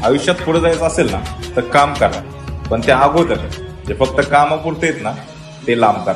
आयुष्यात पुढे जायचं असेल ना तर काम करा, पण त्या अगोदर जे फक्त कामापुरते आहेत ना ते लांब करा.